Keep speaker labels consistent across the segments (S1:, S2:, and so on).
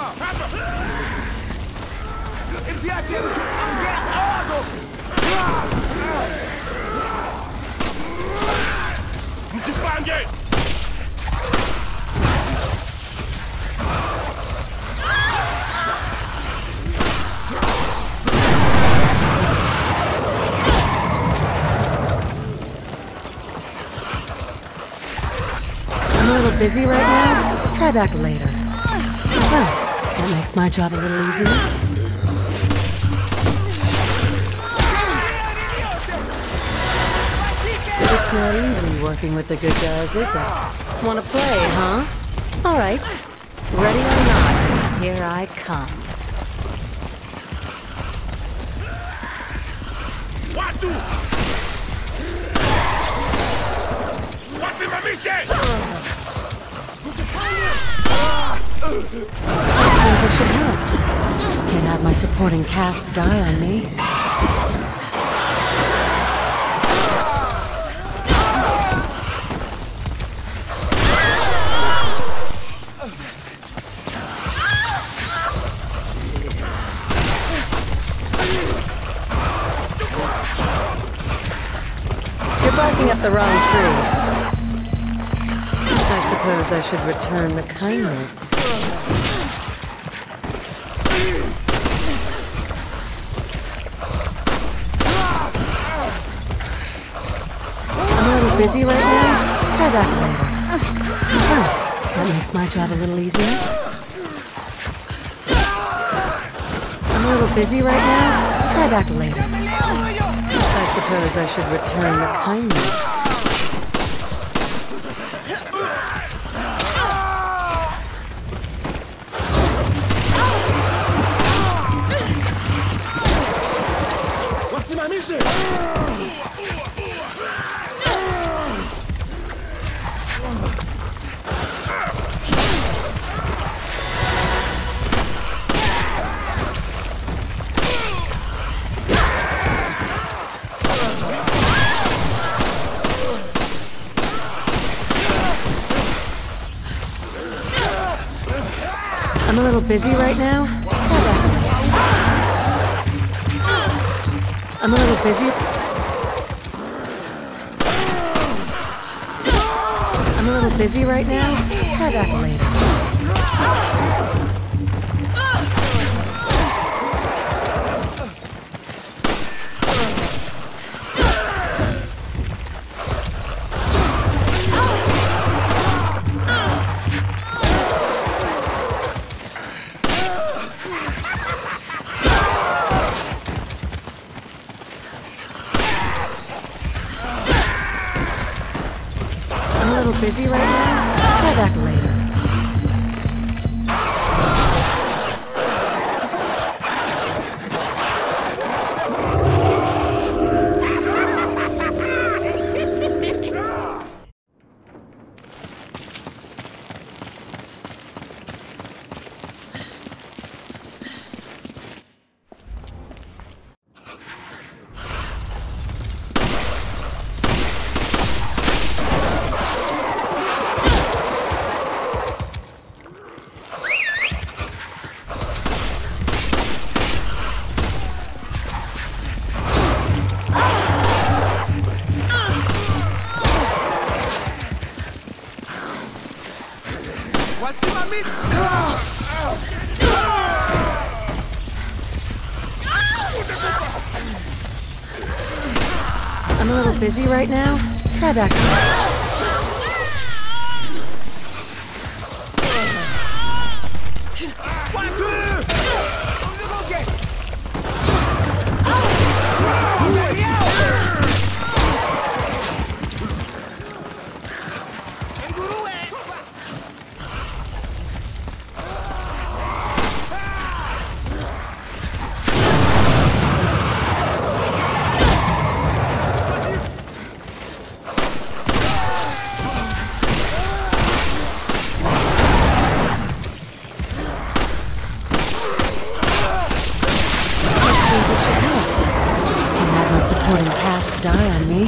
S1: Mjipange!
S2: I'm a little busy right now. Try back later. Well, that makes my job a little easier. It's not easy working with the good guys, is it? Wanna play, huh? Alright. Ready or not, here I come.
S1: Watu! Wasimamishe!
S2: I suppose I should help. Can't have my supporting cast die on me. You're barking up the wrong tree. I suppose I should return the kindness. I'm a little busy right now. Try back later. Oh, that makes my job a little easier. I'm a little busy right now. Try back later. I suppose I should return the kindness.
S1: Wasimamishe!
S2: I'm a little busy right now. Try back later. I'm a little busy. I'm a little busy right now. Try back later. I'm a little busy right now. Try back later. I'm a little busy right now. Try back later. Supporting cast die on me.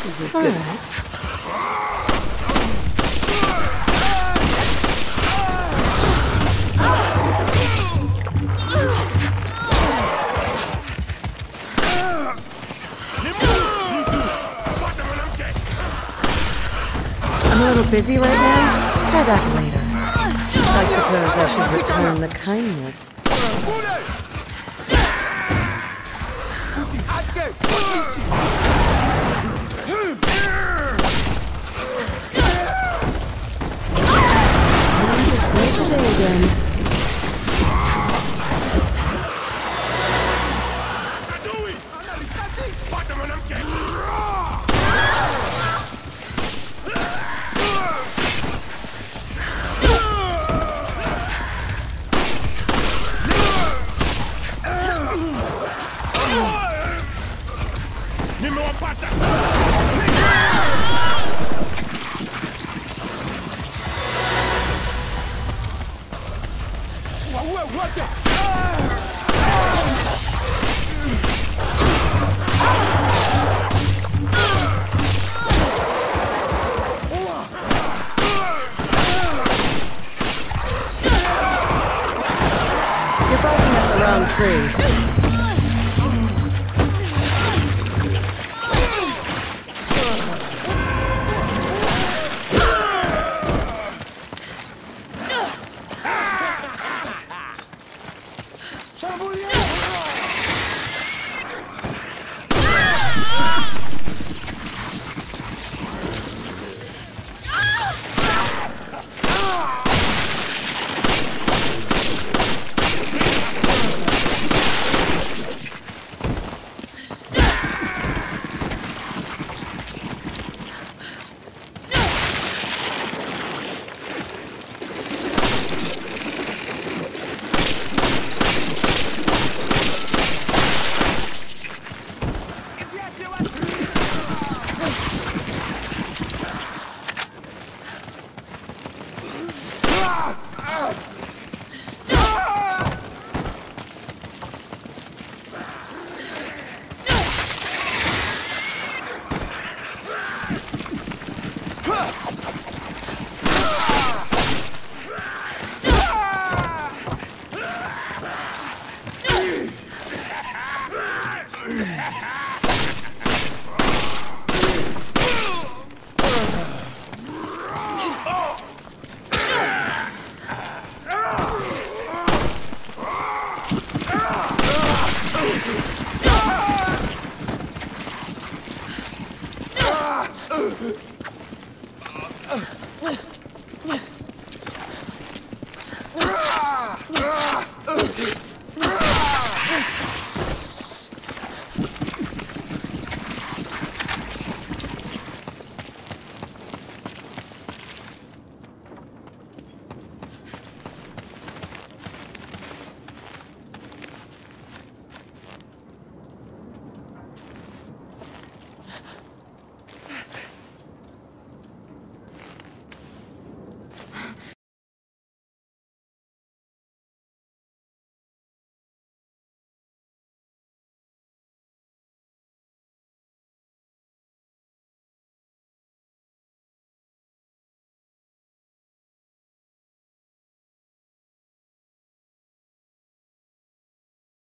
S2: This is good. I'm a little busy right now. Try back later. I suppose I should return the kindness. Again. You're barking up the wrong tree.